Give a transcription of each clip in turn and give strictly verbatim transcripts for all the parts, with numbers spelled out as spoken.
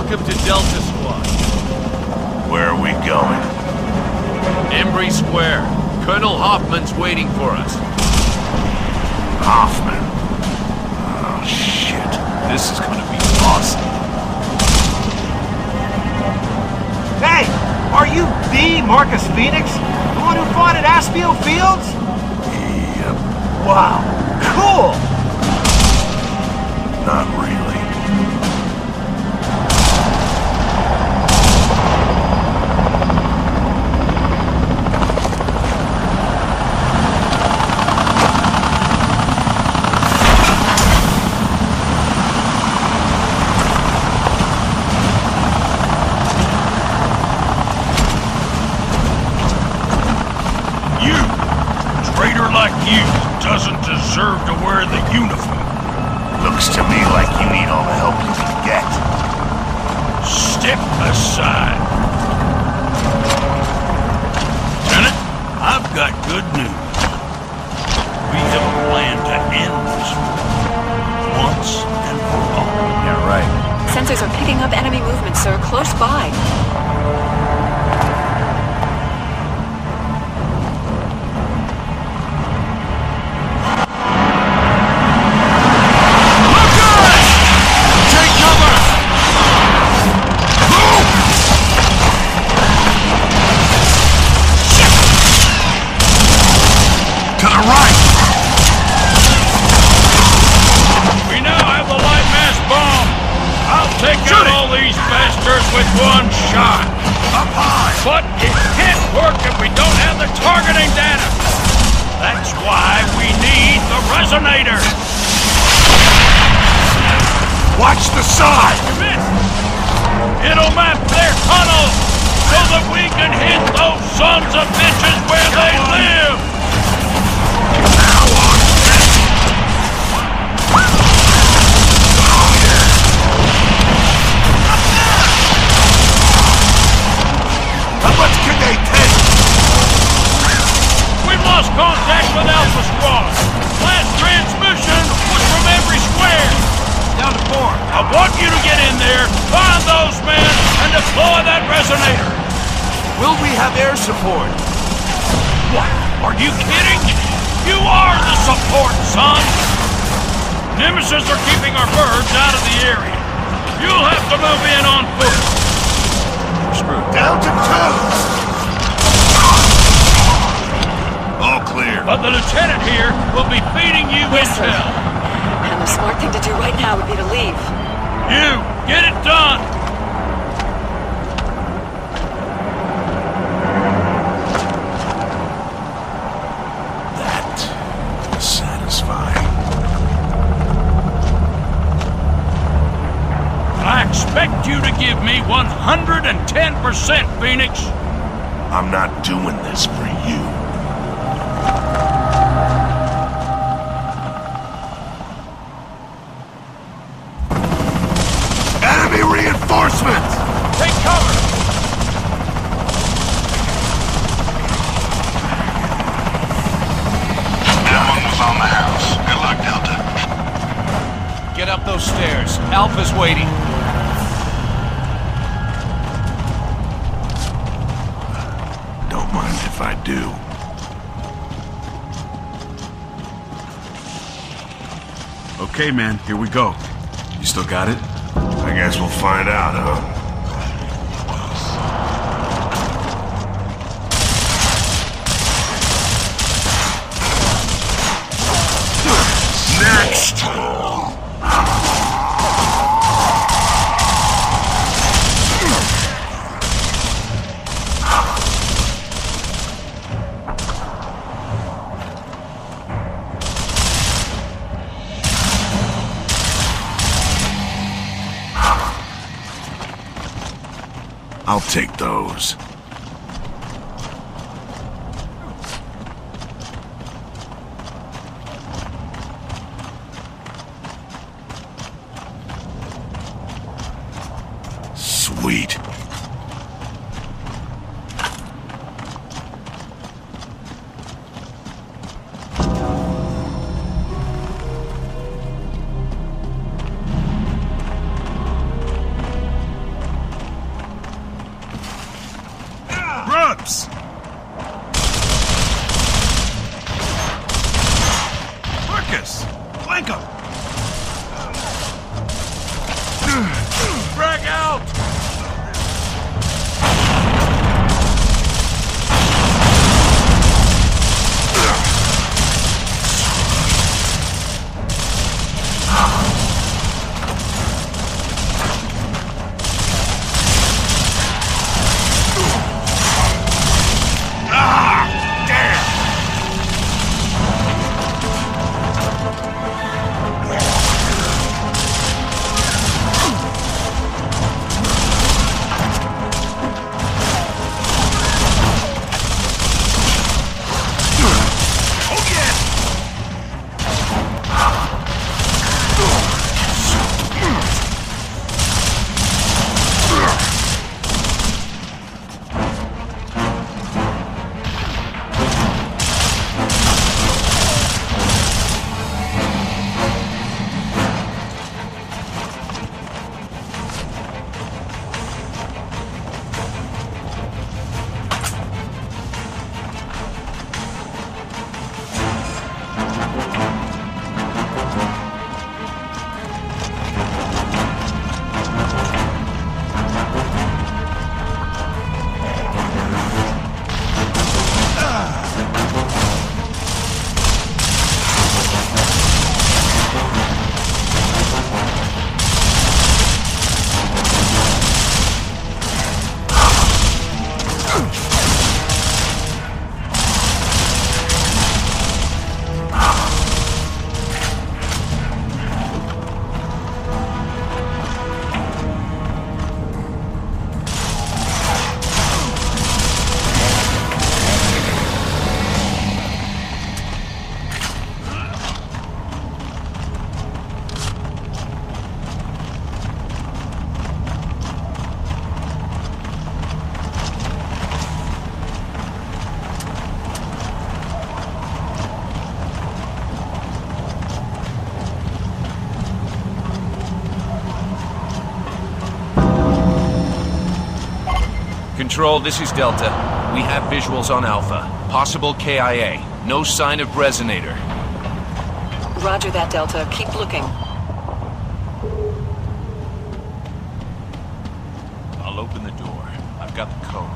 Welcome to Delta Squad. Where are we going? Embry Square. Colonel Hoffman's waiting for us. Hoffman? Oh, shit. This is gonna be awesome. Hey! Are you the Marcus Phoenix? The one who fought at Aspio Fields? Yep. Wow. Cool! Not really. You doesn't deserve to wear the uniform. Looks to me like you need all the help you can get. Step aside. Lieutenant, I've got good news. We have a plan to end this war. Once and for all. Yeah, right. Sensors are picking up enemy movement, sir, close by. With one shot. Up high. But it can't work if we don't have the targeting data. That's why we need the resonator. Watch the side. It'll map their tunnels so that we can hit those sons of bitches where they live. Now on. How much can they take? We've lost contact with Alpha Squad. Last transmission was from Embry Square. Down to four. I want you to get in there, find those men, and deploy that resonator. Will we have air support? What? Are you kidding? You are the support, son! Nemesis are keeping our birds out of the area. You'll have to move in on foot. Screwed. Down to two! All clear. But the lieutenant here will be feeding you Yes, intel. sir. And the smart thing to do right now would be to leave. You, get it done! That is satisfying. I expect you to give me one hundred ten percent, Phoenix. I'm not doing this for you. Enemy reinforcements! Take cover! That one was on the house. Good luck, Delta. Get up those stairs. Alpha's waiting. Don't mind if I do. Okay, man, here we go. You still got it? I guess we'll find out, huh? Next! I'll take those. Sweet. Flank him! Frag out! Control, this is Delta. We have visuals on Alpha. Possible K I A. No sign of resonator. Roger that, Delta. Keep looking. I'll open the door. I've got the code.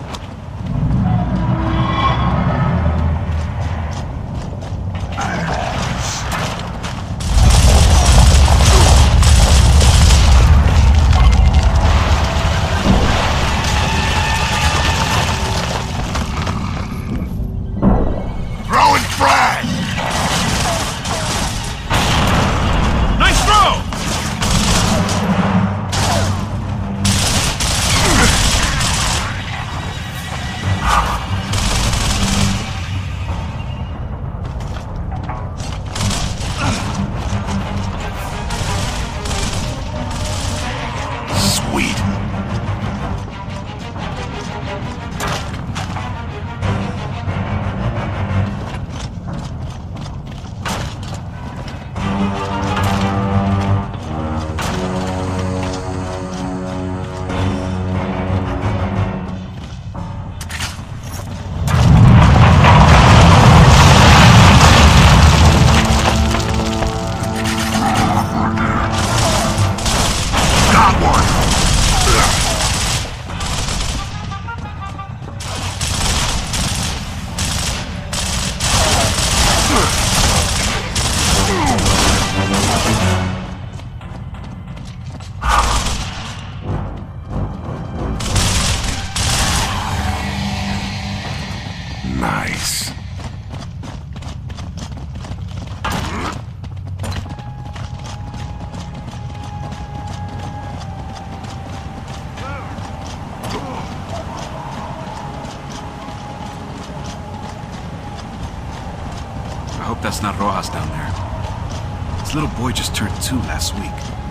Nice. I hope that's not Rojas down there. This little boy just turned two last week.